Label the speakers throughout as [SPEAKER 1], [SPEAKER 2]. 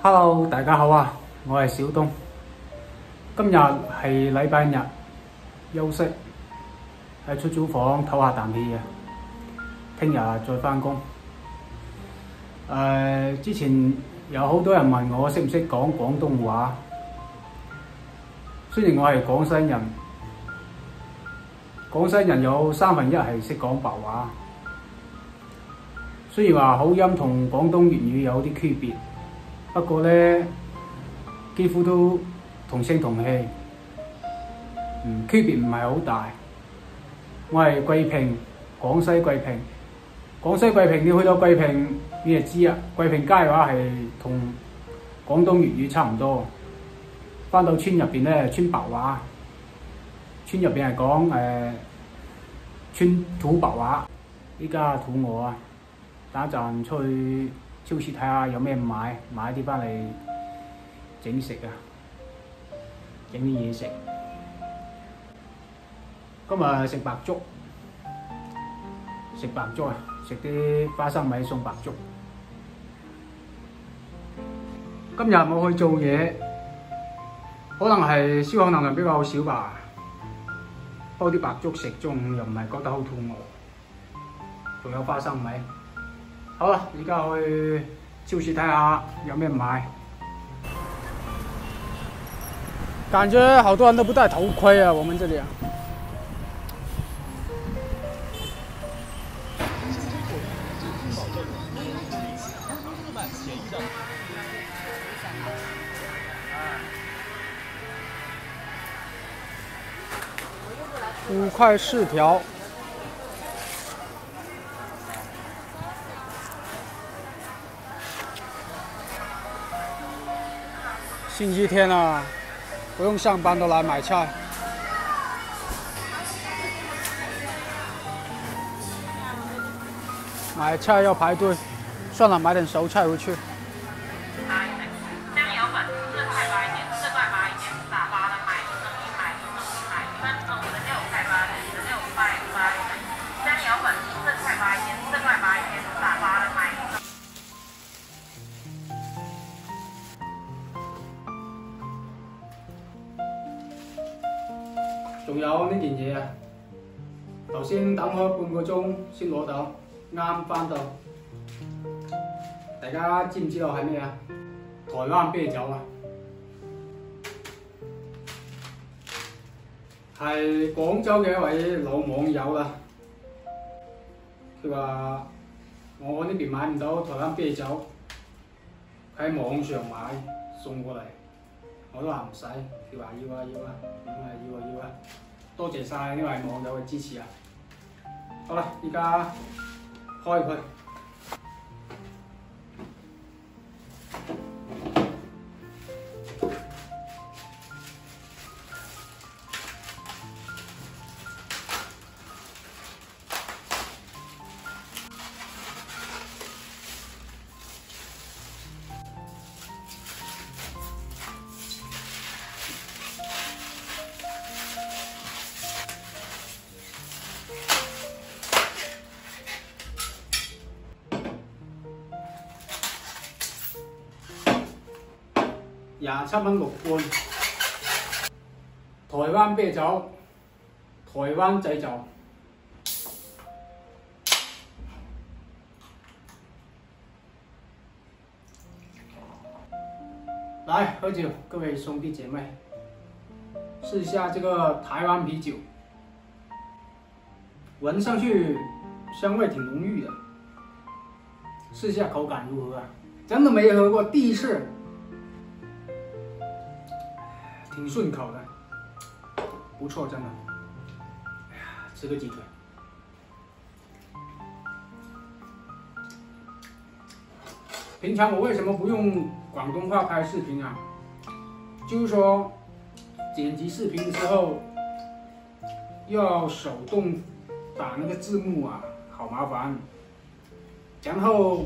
[SPEAKER 1] Hello， 大家好啊！我係小東。今日係禮拜日，休息喺出租房唞下啖氣嘅。聽日再返工。之前有好多人問我識唔識講廣東話。雖然我係廣西人，廣西人有1/3係識講白話。雖然話口音同廣東粵語有啲區別，不過呢，幾乎都同聲同氣，區別唔係好大。我係桂平，廣西桂平。廣西桂平，你去到桂平你就知啊。桂平街嘅話係同廣東粵語差唔多。返到村入邊咧，村白話，村入邊係講村土白話。依家肚餓啊！等一陣出去超市睇下有咩買啲返嚟整食啊，整啲嘢食。今日食白粥，啊，食啲花生米送白粥。今日冇去做嘢，可能係消耗能量比較少吧。煲啲白粥食，中午又唔係覺得好肚餓，仲有花生米。好了，而家去超市睇下有咩買。感覺好多人都不戴頭盔啊，我們這裡啊。5塊4條。星期天啊，不用上班都來買菜。買菜要排隊，算了，買點熟菜回去。
[SPEAKER 2] 香油粉4塊8一點，4塊8一點，打8的買1買1送1買，3種的6塊8的6塊8。香油粉4塊8一點，4塊8一點，打8的買。
[SPEAKER 1] 仲有呢件嘢啊！頭先等咗半個鐘先攞到，啱返到。大家知唔知道係咩啊？台灣啤酒啊！係廣州嘅一位老網友啦，佢話我呢邊買唔到台灣啤酒，佢喺網上買送過嚟。我都話唔使，佢話要啊，咁啊要啊，多謝晒呢位網友嘅支持啊！好啦，而家開佢。27蚊6罐，台灣啤酒，台灣製造。來喝酒，各位兄弟姐妹，試一下這個台灣啤酒，聞上去香味挺濃郁的，試一下口感如何啊？真的沒喝過，第一次。挺順口的，不錯，真的。吃個雞腿。平常我為什麼不用廣東話拍視頻啊？就是說剪輯視頻的時候要手動打那個字幕啊，好麻煩。然後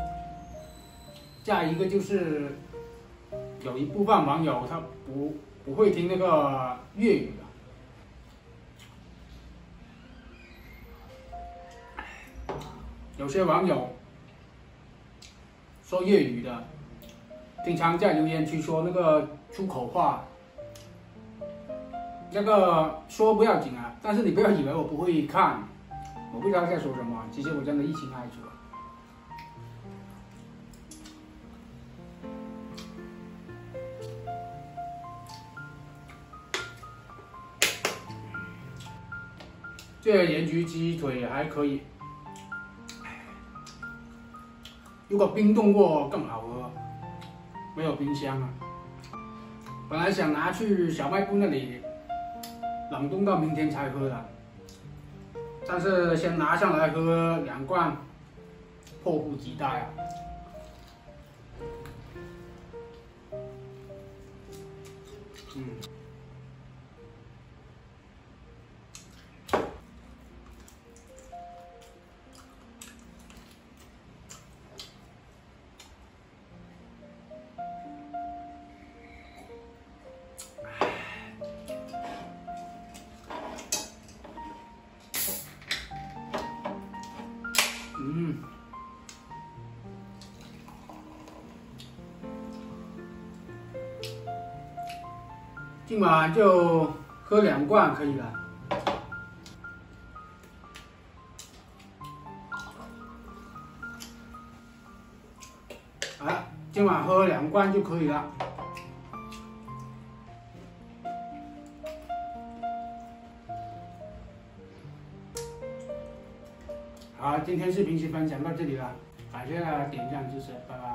[SPEAKER 1] 再一個就是有一部分網友他不會聽那個粵語的，有些網友說粵語的经常在留言区说那个出口话，这个说不要紧啊，但是你不要以为我不会看，我不知道在说什么，其实我真的一清二楚。这个盐焗鸡腿还可以，如果冰冻过更好喝，没有冰箱啊。本来想拿去小卖部那里冷冻到明天才喝的，但是先拿上来喝2罐，迫不及待啊！今晚就喝2罐可以了。啊，今晚喝2罐就可以了。好，今天视频就分享到这里了，感谢大家点赞支持，拜拜。